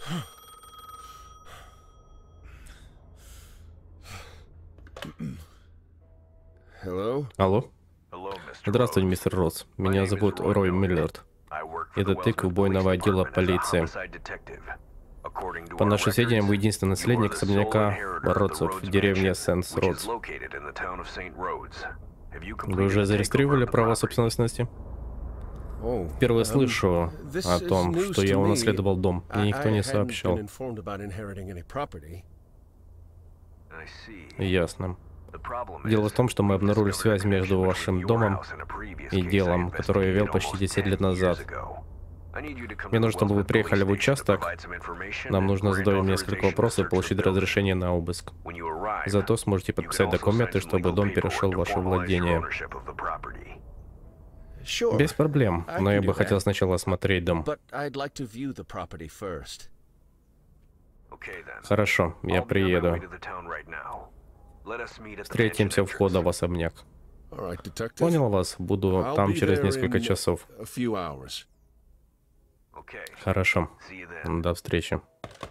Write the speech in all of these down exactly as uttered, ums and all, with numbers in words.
Алло. Здравствуйте, мистер Росс. Меня зовут Рой Миллард. Я детектив убойного отдела полиции. По нашим сведениям, вы единственный наследник особняка Родсов в деревне Сент-Родс. Вы уже зарегистрировали право собственности? Впервые слышу о том, что я унаследовал дом. Мне никто не сообщал. Ясно. Дело в том, что мы обнаружили связь между вашим домом и делом, которое я вел почти десять лет назад. Мне нужно, чтобы вы приехали в участок. Нам нужно задать вам несколько вопросов и получить разрешение на обыск. Зато сможете подписать документы, чтобы дом перешел в ваше владение. Без проблем, но я бы хотел сначала осмотреть дом. Хорошо, я приеду. Встретимся у входа в особняк. Понял вас, буду там через несколько часов. Хорошо, до встречи.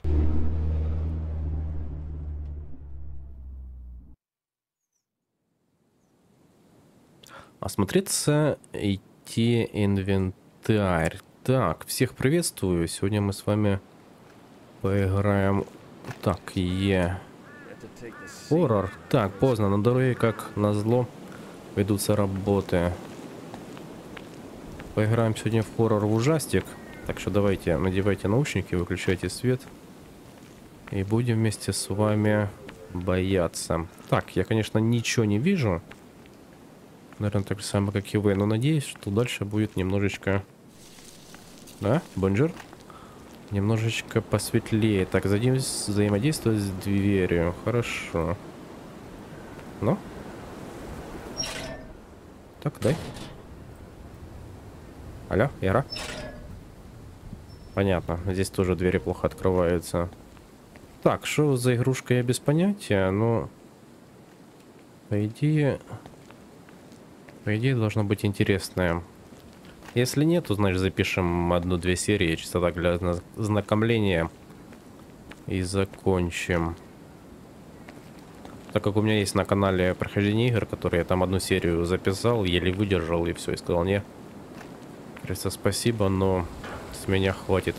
Осмотреться, идти инвентарь. Так, всех приветствую. Сегодня мы с вами поиграем. Так, е. Хоррор. Так, поздно, на дороге, как назло, ведутся работы. Поиграем сегодня в хоррор в ужастик. Так что давайте, надевайте наушники, выключайте свет. И будем вместе с вами бояться. Так, я, конечно, ничего не вижу. Наверное, так же самое, как и вы. Но надеюсь, что дальше будет немножечко... Да, бонжур? Немножечко посветлее. Так, взаимодействовать с дверью. Хорошо. Ну? Так, дай. Алло, Яра? Понятно. Здесь тоже двери плохо открываются. Так, что за игрушка, я без понятия, но... По идее... По идее, должно быть интересное. Если нет, то, значит, запишем одну-две серии, чисто так для знакомления. И закончим. Так как у меня есть на канале прохождение игр, которые я там одну серию записал, еле выдержал и все, и сказал, не. Кажется, спасибо, но с меня хватит.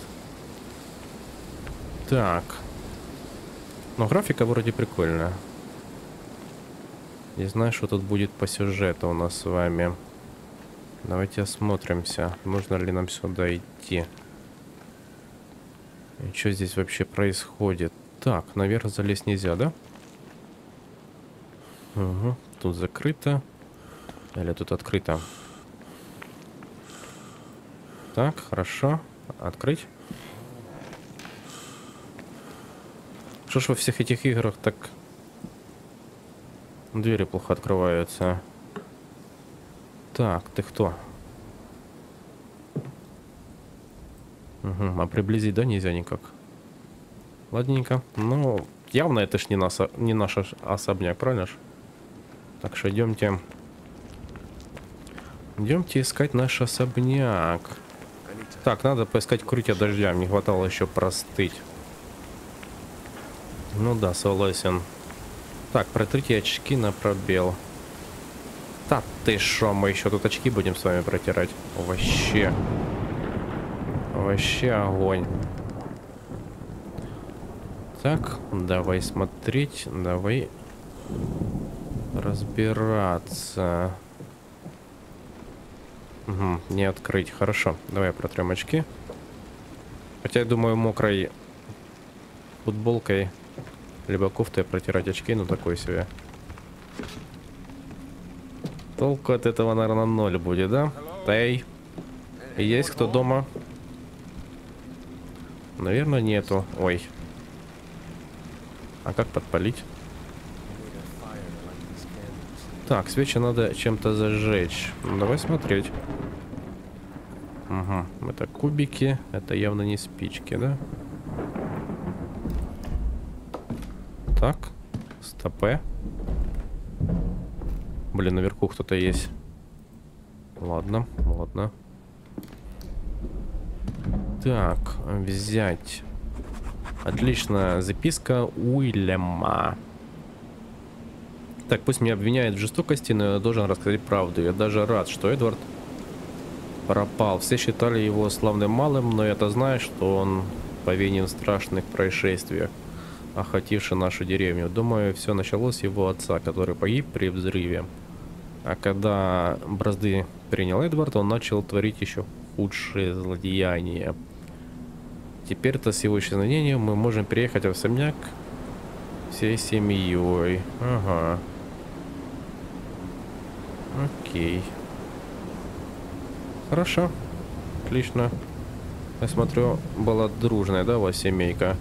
Так. Но графика вроде прикольная. Не знаю, что тут будет по сюжету у нас с вами. Давайте осмотримся, нужно ли нам сюда идти. И что здесь вообще происходит? Так, наверх залезть нельзя, да? Угу, тут закрыто. Или тут открыто? Так, хорошо. Открыть. Что ж во всех этих играх так... Двери плохо открываются. Так, ты кто? Угу, а приблизить, да, нельзя никак. Ладненько. Ну, явно это ж не, наш, не наш особняк, правильно ж? Так что идемте. Идемте искать наш особняк. Так, надо поискать укрытие дождя. Не хватало еще простыть. Ну да, согласен. Так, протрите очки на пробел. Да ты шо, мы еще тут очки будем с вами протирать. Вообще. Вообще огонь. Так, давай смотреть, давай разбираться. Угу, не открыть. Хорошо, давай протрем очки. Хотя, я думаю, мокрой футболкой либо кофтой протирать очки, ну такой себе. Толку от этого, наверное, ноль будет, да? Эй, есть кто дома? Наверное, нету. Ой. А как подпалить? Так, свечи надо чем-то зажечь. Давай смотреть. Угу. Это кубики. Это явно не спички, да? Так. Стопе. Блин, наверху кто-то есть. Ладно, ладно. Так, взять. Отлично. Записка Уильяма. Так, пусть меня обвиняют в жестокости, но я должен рассказать правду. Я даже рад, что Эдвард пропал. Все считали его славным малым, но я-то знаю, что он повинен в страшных происшествиях, охвативших нашу деревню. Думаю, все началось с его отца, который погиб при взрыве. А когда бразды принял Эдвард, он начал творить еще худшие злодеяния. Теперь-то с его исчезновением мы можем переехать в особняк всей семьей. Ага. Окей. Хорошо. Отлично. Я смотрю, была дружная, да, у вас семейка?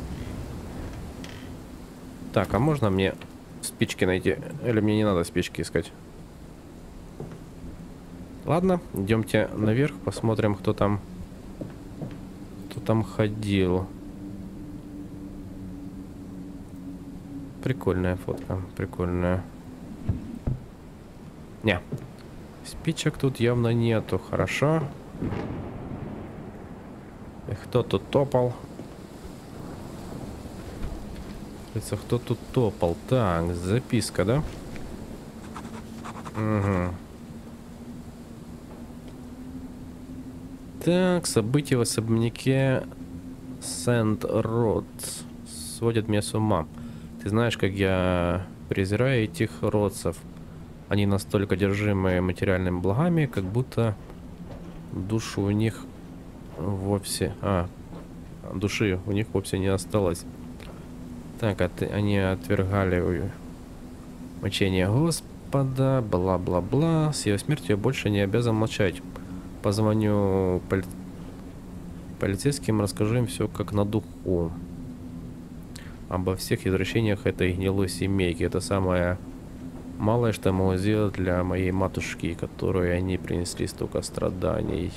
Так, а можно мне спички найти? Или мне не надо спички искать? Ладно, идемте наверх, посмотрим, кто там... Кто там ходил. Прикольная фотка, прикольная. Не. Спичек тут явно нету, хорошо. И кто тут топал? Кто тут топал? Так, записка, да? Угу. Так, события в особняке Сент-Род сводят меня с ума. Ты знаешь, как я презираю этих родцев. Они настолько одержимы материальными благами, как будто душу у них вовсе... А, души у них вовсе не осталось. Так, от... они отвергали мучения Господа, бла-бла-бла. С ее смертью я больше не обязан молчать. Позвоню поли... полицейским, расскажу им все как на духу. Обо всех извращениях этой гнилой семейки. Это самое малое, что я могу сделать для моей матушки, которой они принесли столько страданий.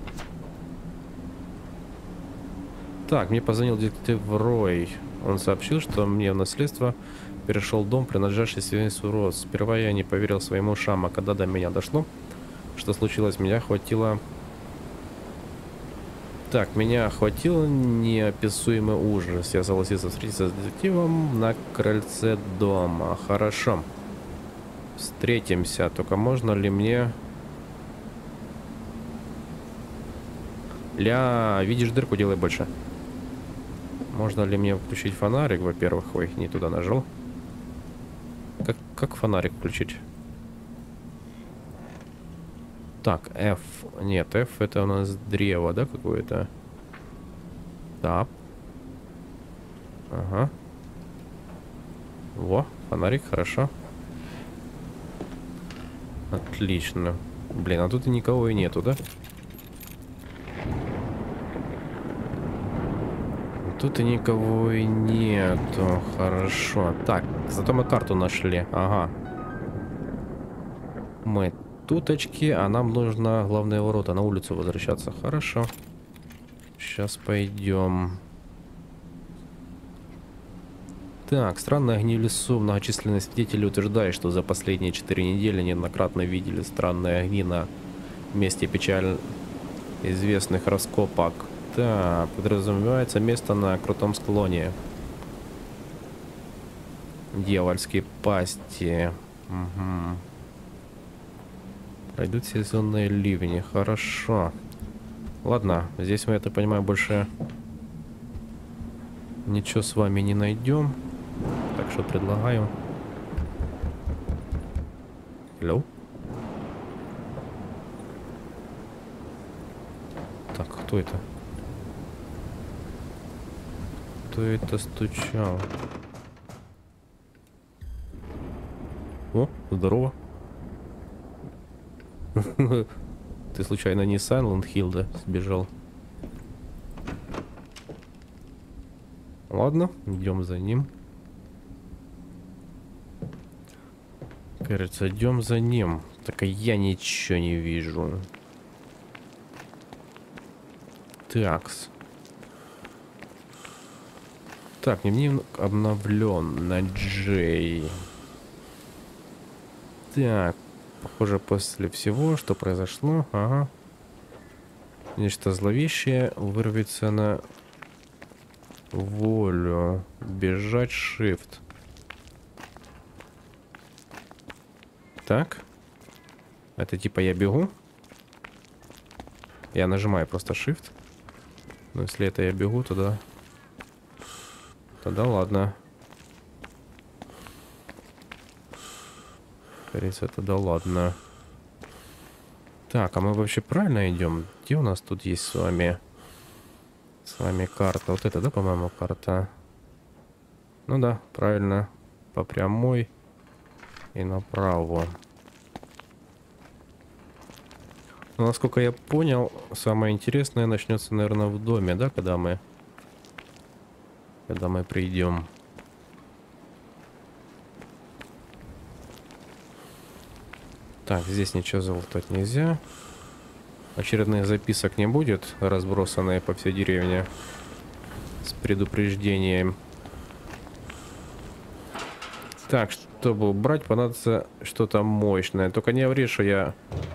Так, мне позвонил детектив Рой. Он сообщил, что мне в наследство перешел дом, принадлежащий семейству Росс. Сперва я не поверил своим ушам, а когда до меня дошло, что случилось, меня охватило... Так, меня охватил неописуемый ужас. Я согласился встретиться с детективом на крыльце дома. Хорошо. Встретимся. Только можно ли мне... Ля, видишь дырку, делай больше. Можно ли мне включить фонарик, во-первых? Ой, не туда нажал. Как, как фонарик включить? Так, F. Нет, F это у нас древо, да, какое-то? Так. Ага. Во, фонарик, хорошо. Отлично. Блин, а тут и никого и нету, да? Тут и никого и нету. Хорошо. Так, зато мы карту нашли. Ага. Мы туточки, а нам нужно главные ворота, на улицу возвращаться. Хорошо. Сейчас пойдем. Так, странные огни в лесу. Многочисленные свидетели утверждают, что за последние четыре недели неоднократно видели странные огни на месте печально известных раскопок. Так, подразумевается место на крутом склоне. Дьявольские пасти. Угу. Пройдут сезонные ливни. Хорошо. Ладно, здесь мы, это понимаю, больше ничего с вами не найдем. Так что предлагаю. Алло? Так, кто это? Кто это стучал? О, здорово. Ты случайно не Silent Hill, да, сбежал? Ладно, идем за ним. Кажется, идем за ним. Так, а я ничего не вижу. Такс. Так, дневник обновлен на Джей. Так, похоже, после всего, что произошло, ага, нечто зловещее вырвется на волю. Бежать shift. Так. Это типа я бегу. Я нажимаю просто shift. Но если это я бегу, тогда... Тогда ладно. Кажется, тогда ладно. Так, а мы вообще правильно идем? Где у нас тут есть с вами... С вами карта? Вот это, да, по-моему, карта? Ну да, правильно. По прямой и направо. Но, насколько я понял, самое интересное начнется, наверное, в доме, да, когда мы... Когда мы придем. Так, здесь ничего залутать нельзя. Очередных записок не будет, разбросанные по всей деревне. С предупреждением. Так, чтобы убрать, понадобится что-то мощное. Только не ври, что я...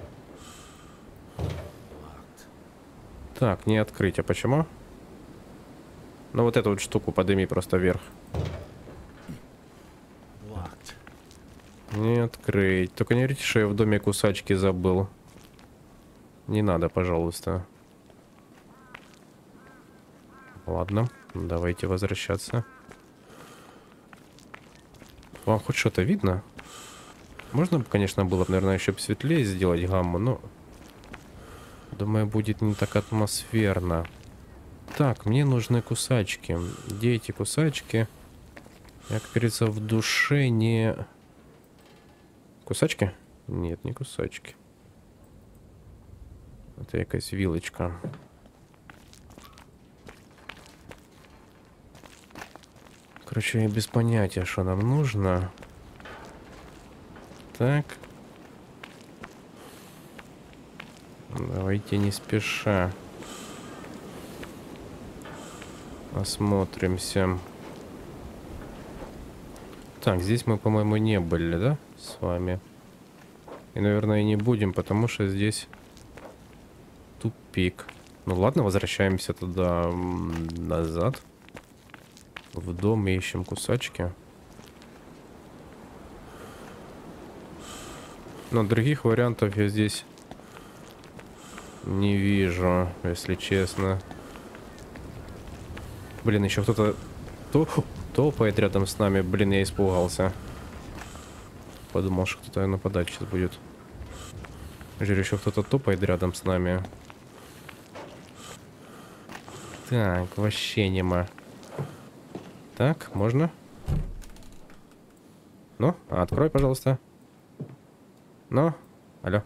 Так, не открыть. А почему? Ну вот эту вот штуку подними просто вверх. Не открыть. Только не говорите, что я в доме кусачки забыл. Не надо, пожалуйста. Ладно, давайте возвращаться. Вам хоть что-то видно? Можно, конечно, было бы, наверное, еще светлее сделать гамму, но... Думаю, будет не так атмосферно. Так, мне нужны кусачки. Где эти кусачки? Я, как говорится, в душе не... Кусачки? Нет, не кусачки. Это якась вилочка. Короче, я без понятия, что нам нужно. Так. Давайте не спеша. Осмотримся. Так, здесь мы, по-моему, не были, да, с вами? И, наверное, и не будем, потому что здесь тупик. Ну ладно, возвращаемся туда назад. В дом и ищем кусачки. Но других вариантов я здесь не вижу, если честно. Блин, еще кто-то то, топает рядом с нами. Блин, я испугался. Подумал, что кто-то нападать сейчас будет. Жир, еще кто-то топает рядом с нами. Так, вообще нема. Так, можно? Ну, открой, пожалуйста. Ну, алло.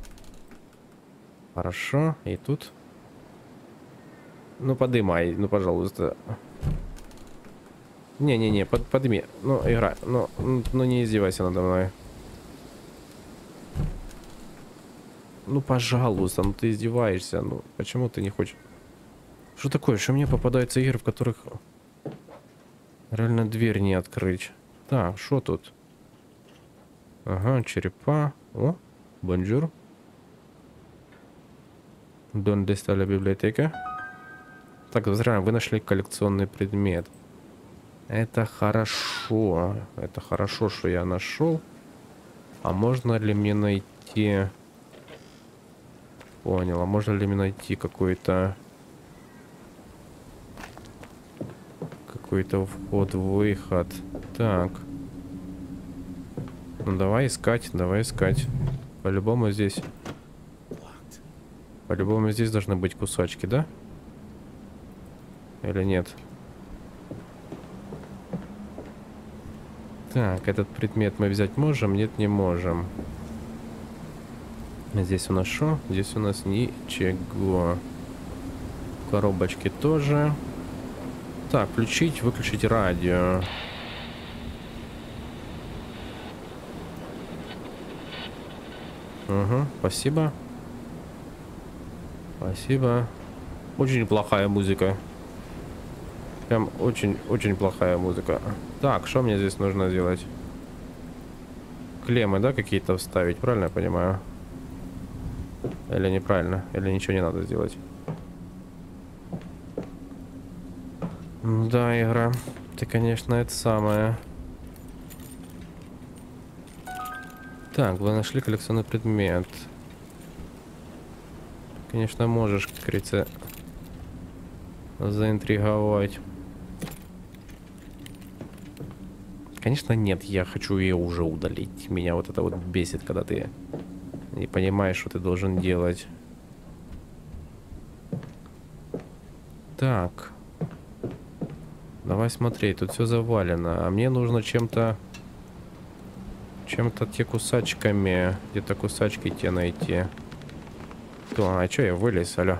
Хорошо, и тут... Ну, подымай, ну, пожалуйста. Не-не-не, под, подыми. Ну, игра. Ну, ну, не издевайся надо мной. Ну, пожалуйста, ну ты издеваешься. Ну, почему ты не хочешь? Что такое? Что мне попадаются игры, в которых реально дверь не открыть? Так, что тут? Ага, черепа. О, бонжур. Дон достали библиотека. Так, зря вы нашли коллекционный предмет. Это хорошо. Это хорошо, что я нашел. А можно ли мне найти... Понял. А можно ли мне найти какой-то... Какой-то вход-выход? Так. Ну, давай искать, давай искать. По-любому здесь... По-любому здесь должны быть кусачки, да? Или нет? Так, этот предмет мы взять можем? Нет, не можем. Здесь у нас что? Здесь у нас ничего. Коробочки тоже. Так, включить, выключить радио. Угу, спасибо. Спасибо. Очень плохая музыка. Прям очень-очень плохая музыка. Так, что мне здесь нужно сделать? Клеммы, да, какие-то вставить, правильно я понимаю? Или неправильно? Или ничего не надо сделать? Да, игра. Ты, конечно, это самое. Так, вы нашли коллекционный предмет. Конечно, можешь, как говорится, заинтриговать. Конечно, нет, я хочу ее уже удалить. Меня вот это вот бесит, когда ты не понимаешь, что ты должен делать. Так. Давай смотреть, тут все завалено. А мне нужно чем-то... Чем-то те кусачками... Где-то кусачки те найти. То, а чё я вылез, алё?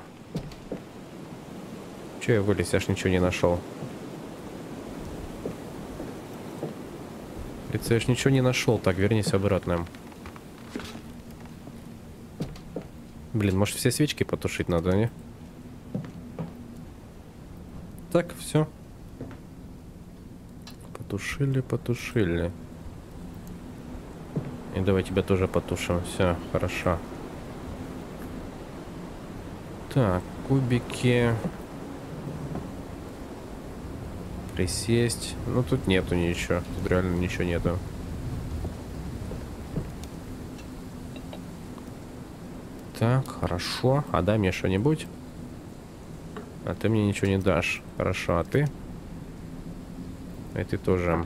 Чё я вылез? Я ж ничего не нашел. Я ж ничего не нашел. Так, вернись обратно. Блин, может все свечки потушить надо, не? Так, все. Потушили, потушили. И давай тебя тоже потушим. Все, хорошо. Так, кубики. Присесть. Ну, тут нету ничего. Тут реально ничего нету. Так, хорошо. А дай мне что-нибудь. А ты мне ничего не дашь. Хорошо, а ты? И ты тоже.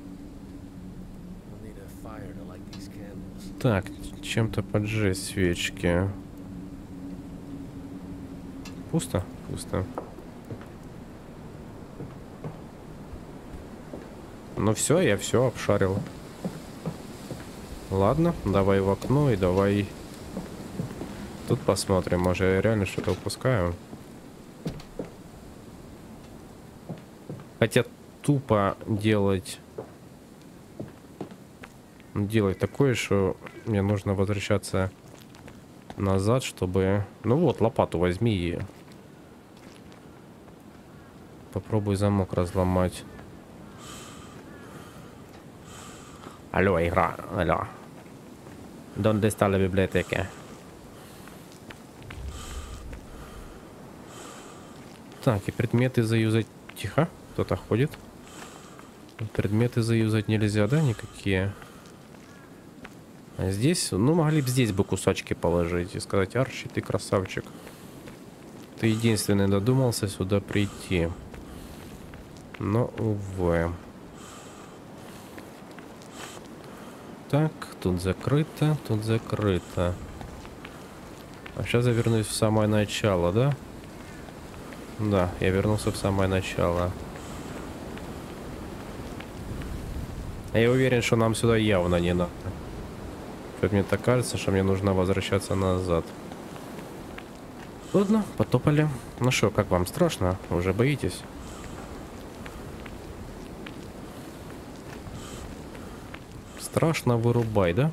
Так, чем-то поджечь свечки. Пусто? Пусто. Ну все, я все обшарил. Ладно, давай в окно и давай... Тут посмотрим, может я реально что-то упускаю. Хотя тупо делать... Делать такое, что мне нужно возвращаться назад, чтобы... Ну вот, лопату возьми и... Попробуй замок разломать. Алло, игра, алло. Донde está la biblioteca? Так, и предметы заюзать... Тихо, кто-то ходит. Предметы заюзать нельзя, да, никакие? А здесь, ну, могли бы здесь бы кусачки положить и сказать: Арчи, ты красавчик. Ты единственный додумался сюда прийти. Но, увы. Так, тут закрыто, тут закрыто. А сейчас я вернусь в самое начало, да? Да, я вернулся в самое начало. Я уверен, что нам сюда явно не надо. Что-то мне так кажется, что мне нужно возвращаться назад. Ладно, потопали. Ну что, как вам, страшно? Уже боитесь? Страшно, вырубай, да?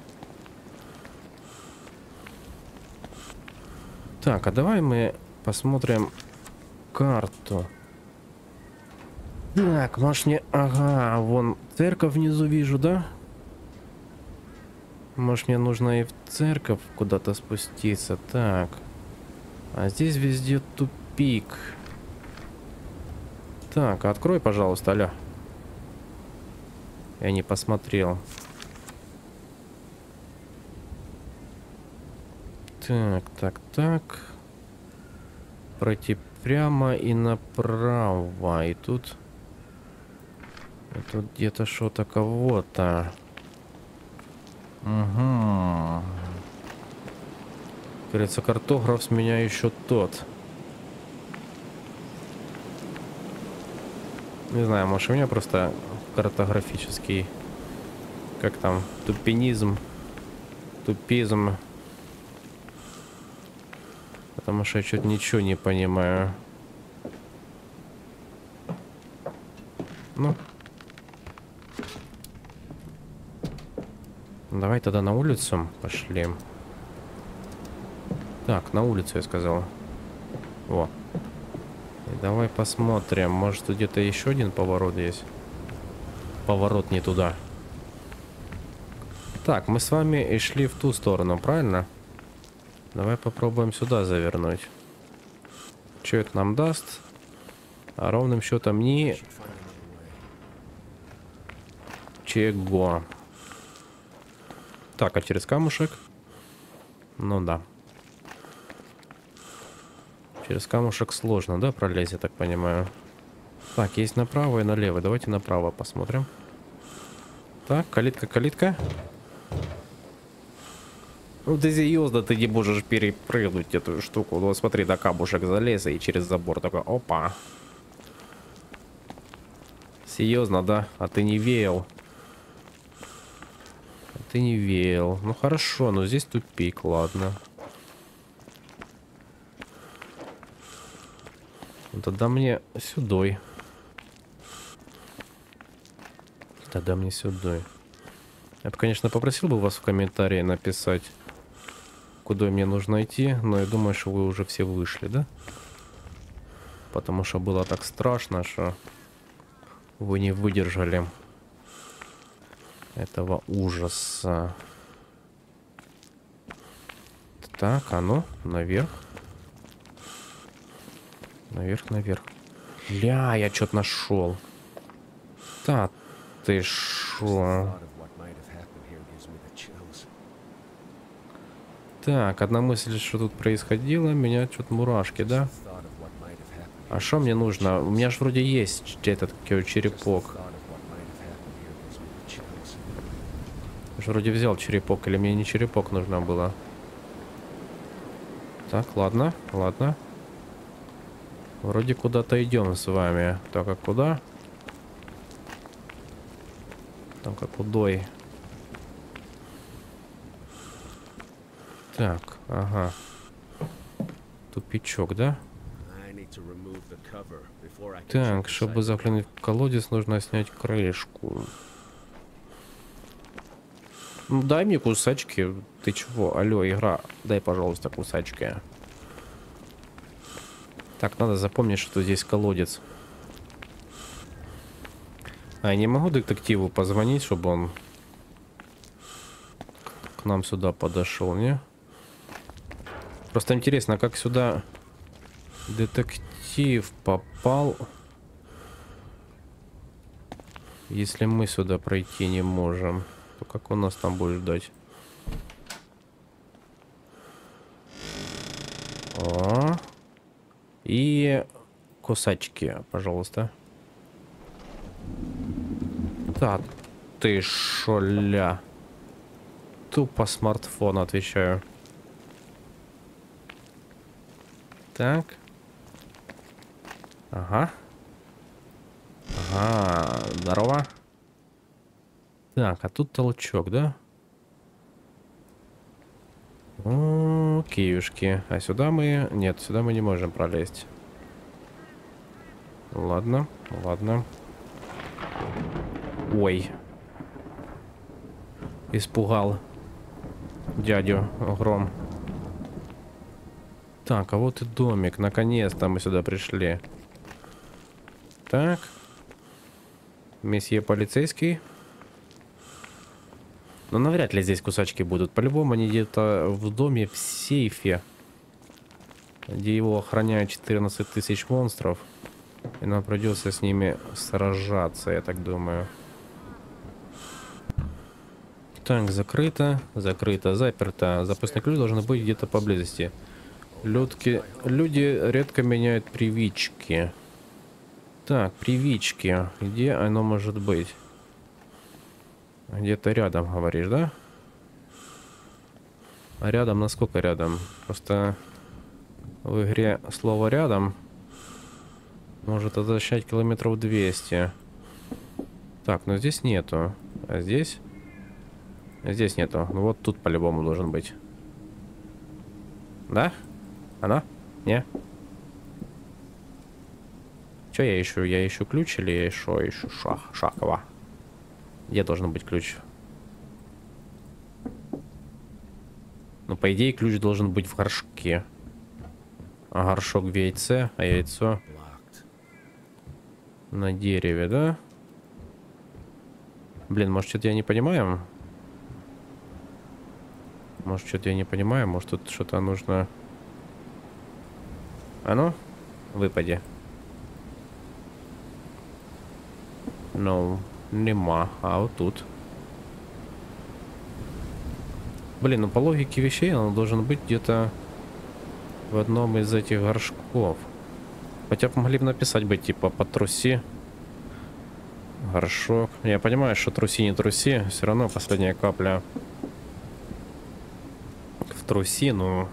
Так, а давай мы посмотрим карту. Так, может мне... Ага, вон церковь внизу вижу, да? Может мне нужно и в церковь куда-то спуститься. Так. А здесь везде тупик. Так, открой, пожалуйста, алло. Я не посмотрел. Так, так, так. Пройти прямо и направо. И тут... И тут где-то что-то кого-то. Угу. Говорится, картограф с меня еще тот. Не знаю, может у меня просто картографический... Как там? Тупинизм. Тупизм. Потому что я что-то ничего не понимаю. Ну. Давай тогда на улицу пошли. Так, на улицу я сказал. Во. И давай посмотрим. Может, где-то еще один поворот есть? Поворот не туда. Так, мы с вами и шли в ту сторону, правильно? Давай попробуем сюда завернуть. Что это нам даст? А ровным счетом ни... Чего? Так, а через камушек? Ну да. Через камушек сложно, да, пролезть, я так понимаю. Так, есть направо и налево. Давайте направо посмотрим. Так, калитка, калитка. Ну ты серьезно, ты не можешь перепрыгнуть эту штуку. Ну смотри, на камушек залез и через забор такой, опа. Серьезно, да? А ты не веял. А ты не веял. Ну хорошо, но здесь тупик, ладно. Ну, тогда мне сюдой. Тогда мне сюдой. Я бы, конечно, попросил бы вас в комментарии написать, куда мне нужно идти, но я думаю, что вы уже все вышли, да? Потому что было так страшно, что вы не выдержали этого ужаса. Так, а ну, наверх. Наверх, наверх. Ля, я что-то нашел. Да, ты шо? Так, одна мысль, что тут происходило, меня что-то мурашки, да? А что мне нужно? У меня же вроде есть этот черепок. Я же вроде взял черепок, или мне не черепок нужно было? Так, ладно, ладно. Вроде куда-то идем с вами. Так, а куда? Там как удой. Так, ага. Тупичок, да? Так, чтобы заглянуть в колодец, нужно снять крышку. Ну, дай мне кусачки. Ты чего? Алло, игра. Дай, пожалуйста, кусачки. Так, надо запомнить, что здесь колодец. А, я не могу детективу позвонить, чтобы он к нам сюда подошел, не? Просто интересно, как сюда детектив попал, если мы сюда пройти не можем? То как он нас там будет ждать? О, и кусачки, пожалуйста. Да, ты шоля. Тупо смартфон, отвечаю. Так. Ага. Ага, здорово. Так, а тут толчок, да? О, киюшки. А сюда мы... Нет, сюда мы не можем пролезть. Ладно, ладно. Ой. Испугал дядю Гром. Так, а вот и домик. Наконец-то мы сюда пришли. Так. Месье полицейский. Но навряд ли здесь кусачки будут. По-любому они где-то в доме, в сейфе, где его охраняют четырнадцать тысяч монстров. И нам придется с ними сражаться, я так думаю. Так, закрыто, закрыто, заперто. Запасный ключ должен быть где-то поблизости. Людки, люди редко меняют привычки. Так, привычки. Где оно может быть? Где-то рядом, говоришь, да? А рядом, насколько рядом? Просто в игре слово рядом может означать километров двести. Так, но здесь нету. А здесь? Здесь нету. Ну вот тут по-любому должен быть. Да? Оно? Не? Че я ищу? Я ищу ключ или я ищу, ищу шах, шахова? Где должен быть ключ? Ну, по идее, ключ должен быть в горшке. А горшок в яйце, а яйцо на дереве, да? Блин, может, что-то я не понимаю? Может, что-то я не понимаю? Может, тут что-то нужно... А ну, выпади. Ну, нема. А вот тут. Блин, ну по логике вещей он должен быть где-то в одном из этих горшков. Хотя бы могли бы написать бы, типа, потруси. Горшок. Я понимаю, что труси не труси. Все равно последняя капля в трусину.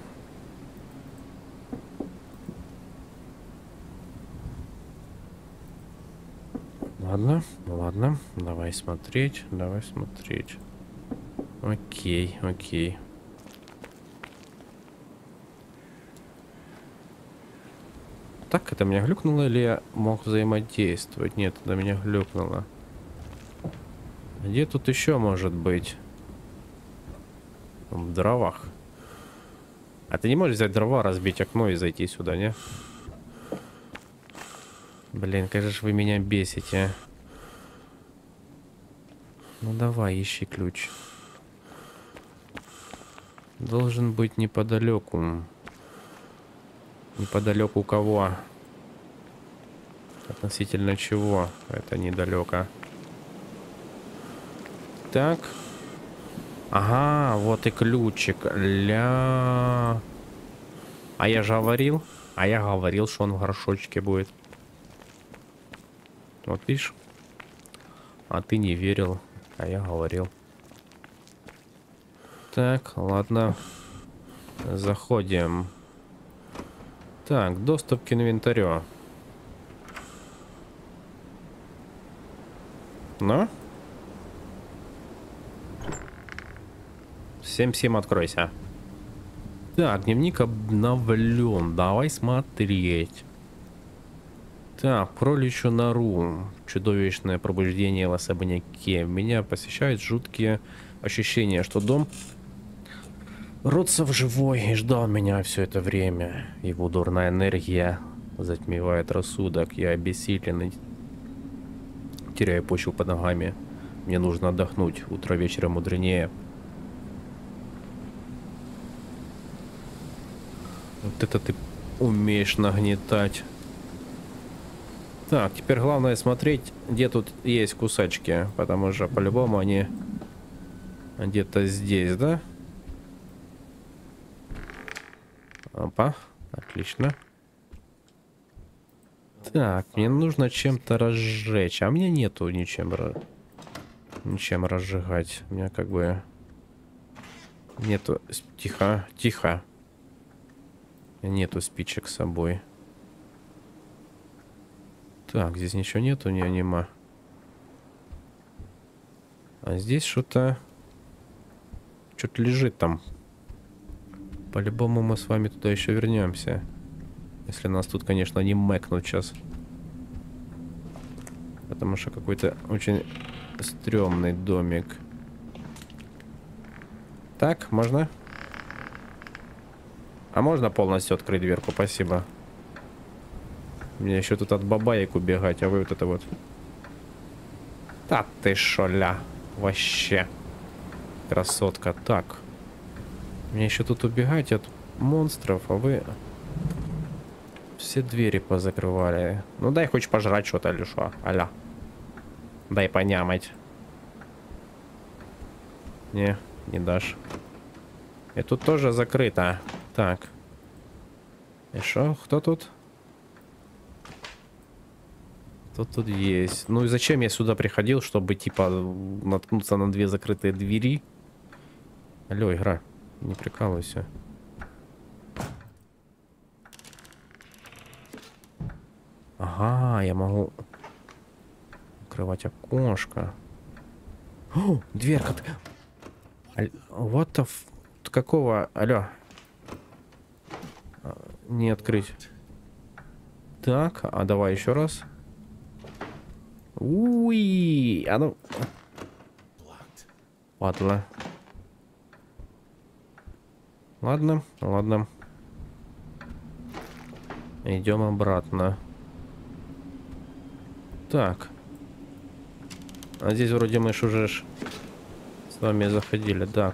Ладно, ладно. Давай смотреть, давай смотреть. Окей, окей. Так, это меня глюкнуло или я мог взаимодействовать? Нет, это меня глюкнуло. Где тут еще может быть? В дровах. А ты не можешь взять дрова, разбить окно и зайти сюда, не? Блин, как же вы меня бесите. Ну давай, ищи ключ. Должен быть неподалеку. Неподалеку кого? Относительно чего? Это недалеко. Так. Ага, вот и ключик. Ля. А я же говорил. А я говорил, что он в горшочке будет. Вот видишь. А ты не верил. А я говорил. Так, ладно. Заходим. Так, доступ к инвентарю. Ну? семь-семь, откройся. Так, дневник обновлен. Давай смотреть. Так, кроличью нору. Чудовищное пробуждение в особняке. Меня посещают жуткие ощущения, что дом Родцев живой и ждал меня все это время. Его дурная энергия затмевает рассудок. Я обессилен, теряю почву под ногами. Мне нужно отдохнуть. Утро вечера мудренее. Вот это ты умеешь нагнетать. Так, теперь главное смотреть, где тут есть кусачки. Потому что по-любому они где-то здесь, да? Опа, отлично. Так, мне нужно чем-то разжечь. А у меня нету ничем, ничем разжигать. У меня как бы нету... Тихо, тихо. Нету спичек с собой. Так, здесь ничего нету, не анима. А здесь что-то... Что-то лежит там. По-любому мы с вами туда еще вернемся. Если нас тут, конечно, не мэкнут сейчас. Потому что какой-то очень стрёмный домик. Так, можно? А можно полностью открыть дверку? Спасибо. Мне еще тут от бабаек убегать, а вы вот это вот. Да ты шоля. Вообще. Красотка. Так. Мне еще тут убегать от монстров, а вы... Все двери позакрывали. Ну дай хоть пожрать что-то или что. Аля. Дай понямать. Не, не дашь. И тут тоже закрыто. Так. И что? Кто тут? Кто тут есть? Ну и зачем я сюда приходил, чтобы типа наткнуться на две закрытые двери? Алло, игра. Не прикалывайся. Ага, я могу открывать окошко. О, дверка. Вот the f... Какого? Алло. Не открыть. Так, а давай еще раз. Уи, а ну. Ладно. Ладно, ладно. Идем обратно. Так. А здесь вроде мы ж уже ж с вами заходили, так.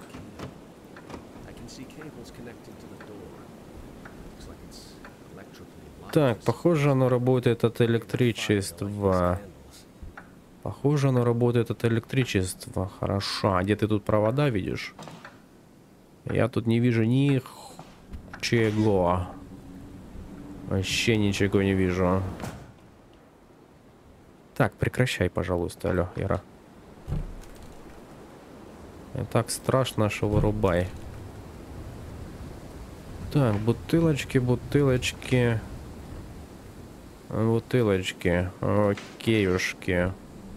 Так, похоже, оно работает от электричества. Похоже, оно работает от электричества. Хорошо. А где ты тут провода видишь? Я тут не вижу ни чего. Вообще ничего не вижу. Так, прекращай, пожалуйста. Алло, Ира. И так страшно, что вырубай. Так, бутылочки, бутылочки. Бутылочки. Окейушки.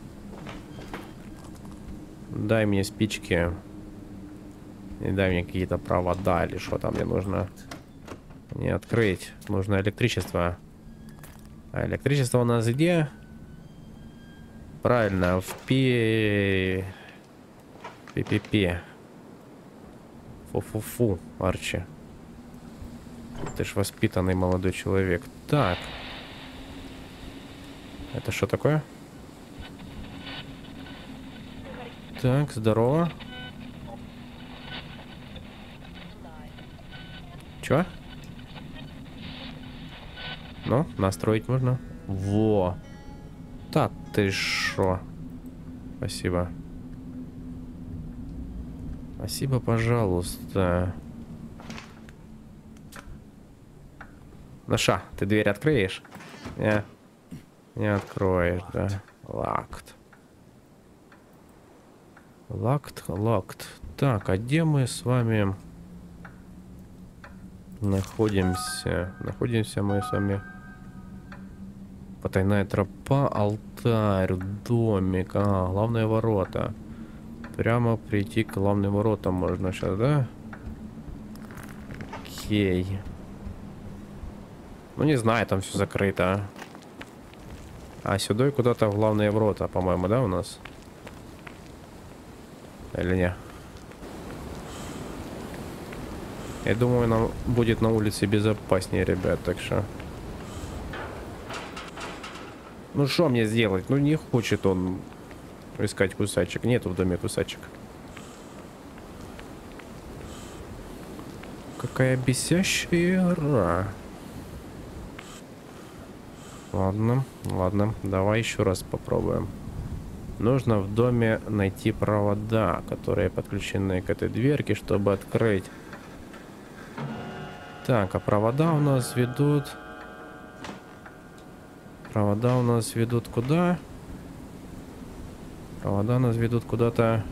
Дай мне спички. И дай мне какие-то провода или что там мне нужно. Не открыть. Нужно электричество. А электричество у нас где? Правильно, в пи... Пи-пи-пи. Фу-фу-фу, Арчи. Ты ж воспитанный молодой человек. Так. Это что такое? Так, здорово. Чё? Ну, настроить можно. Во. Да ты шо. Спасибо. Спасибо, пожалуйста. Ну ша, ты дверь откроешь? Не. Не откроет, да. Лакт. Лакт, лакт. Так, а где мы с вами находимся? Находимся мы с вами. Потайная тропа, алтарь, домик. А, главные ворота. Прямо прийти к главным воротам можно сейчас, да? Окей. Ну не знаю, там все закрыто. А сюда и куда-то в главные ворота, по-моему, да, у нас? Или не? Я думаю, нам будет на улице безопаснее, ребят, так что... Ну что мне сделать? Ну не хочет он искать кусачек. Нету в доме кусачек. Какая бесящая игра. Ладно, ладно. Давай еще раз попробуем. Нужно в доме найти провода, которые подключены к этой дверке, чтобы открыть. Так, а провода у нас ведут... Провода у нас ведут куда? Провода нас ведут куда-то...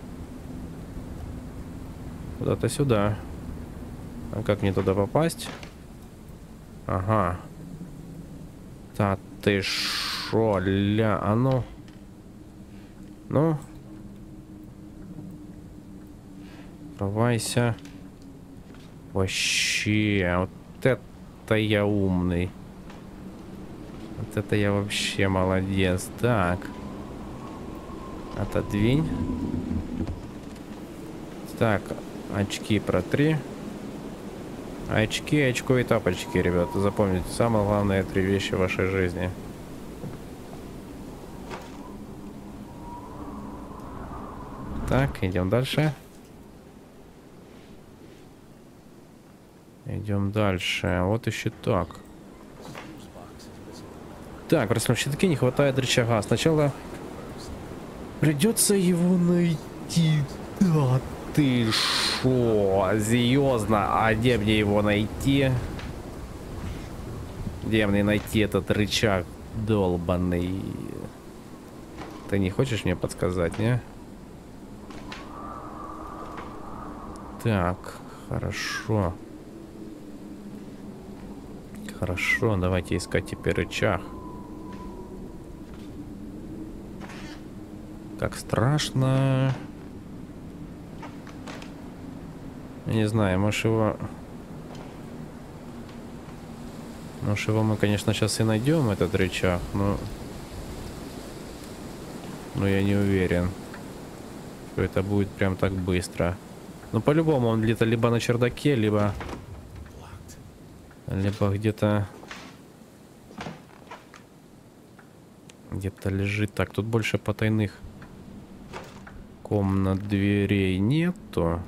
Куда-то сюда. А как мне туда попасть? Ага. Да ты шо, ля... А ну... Ну? Давайся. Вообще, вот это я умный. Вот это я вообще молодец. Так. Отодвинь. Так, очки протри. Очки, очко и тапочки, ребята. Запомните, самые главные три вещи в вашей жизни. Так, идем дальше. Идем дальше. Вот и щиток. Так, просто в щитке не хватает рычага. Сначала придется его найти. Да ты шо? Серьезно? А где мне его найти? Где мне найти этот рычаг долбаный? Ты не хочешь мне подсказать, не? Так, хорошо. Хорошо, давайте искать теперь рычаг. Как страшно. Я не знаю, может его... Может его мы, конечно, сейчас и найдем, этот рычаг, но... Но я не уверен, что это будет прям так быстро. Ну, по-любому он где-то либо на чердаке, либо... Либо где-то... Где-то лежит. Так, тут больше потайных комнат, дверей нету.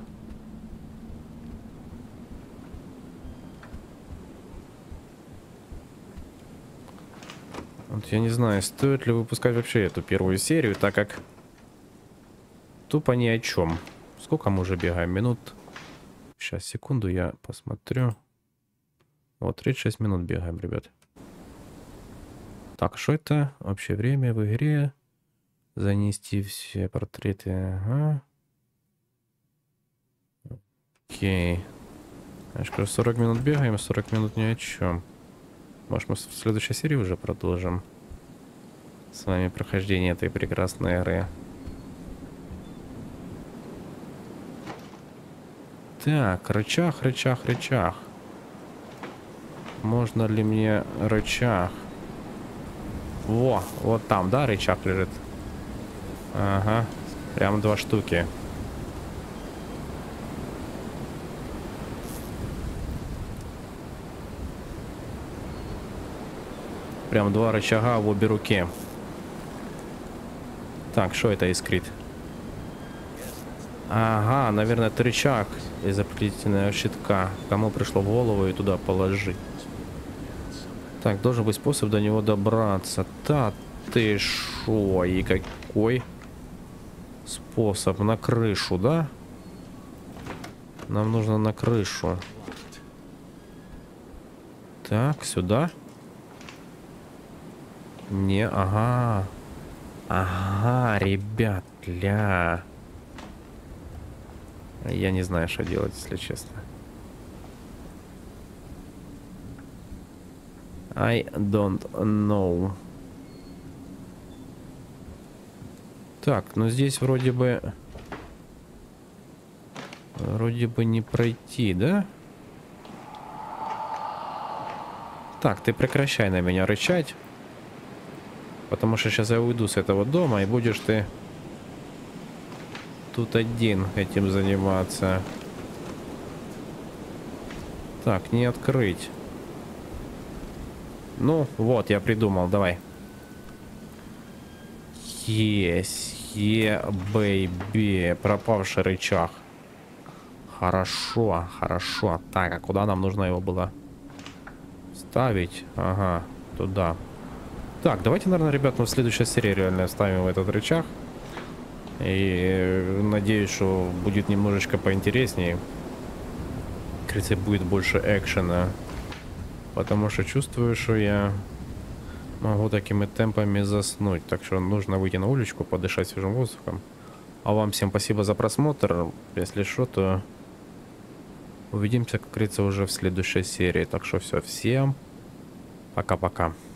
Вот я не знаю, стоит ли выпускать вообще эту первую серию, так как тупо ни о чем. Сколько мы уже бегаем? Минут... Сейчас, секунду, я посмотрю. Вот, тридцать шесть минут бегаем, ребят. Так, что это? Общее время в игре. Занести все портреты. Ага. Окей. Я же говорю, сорок минут бегаем, сорок минут ни о чем. Может, мы в следующей серии уже продолжим с вами прохождение этой прекрасной игры. Так, рычаг, рычаг, рычаг. Можно ли мне рычаг? Во, вот там, да, рычаг лежит? Ага, прям два штуки. Прям два рычага в обе руки. Так, что это искрит? Ага, наверное, это рычаг из запретительного щитка. Кому пришло в голову и туда положить. Так, должен быть способ до него добраться. Да ты шо? И какой способ? На крышу, да? Нам нужно на крышу. Так, сюда. Не, ага. Ага, ребят, ля. Я не знаю, что делать, если честно. I don't know. Так, ну здесь вроде бы... Вроде бы не пройти, да? Так, ты прекращай на меня рычать. Потому что сейчас я уйду с этого дома, и будешь ты тут один этим заниматься. Так, не открыть. Ну, вот, я придумал, давай. Есть, е, бэйби, пропавший рычаг. Хорошо, хорошо. Так, а куда нам нужно его было ставить? Ага, туда. Так, давайте, наверное, ребят, мы в следующей серии реально ставим этот рычаг. И надеюсь, что будет немножечко поинтереснее. Кажется, будет больше экшена. Потому что чувствую, что я могу такими темпами заснуть. Так что нужно выйти на уличку, подышать свежим воздухом. А вам всем спасибо за просмотр. Если что, то увидимся, как говорится, уже в следующей серии. Так что все, всем пока-пока.